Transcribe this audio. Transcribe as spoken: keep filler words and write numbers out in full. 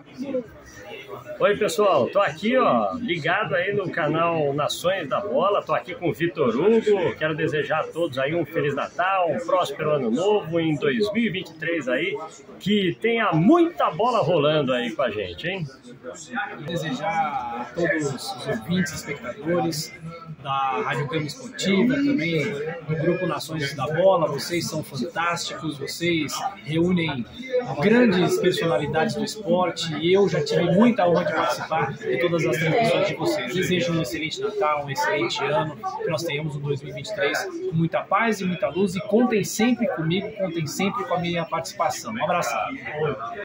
Oi pessoal, tô aqui ó, ligado aí no canal Nações da Bola, tô aqui com o Vitor Hugo, quero desejar a todos aí um Feliz Natal, um próspero Ano Novo em dois mil e vinte e três aí, que tenha muita bola rolando aí com a gente, hein? Desejar a todos os ouvintes, espectadores da Rádio Gama Esportiva, também do Grupo Nações da Bola, vocês são fantásticos, vocês reúnem grandes personalidades do esporte e eu já tive muita honra de participar de todas as transmissões de vocês. Desejo um excelente Natal, um excelente ano, que nós tenhamos um dois mil e vinte e três com muita paz e muita luz e contem sempre comigo, contem sempre com a minha participação. Um abraço.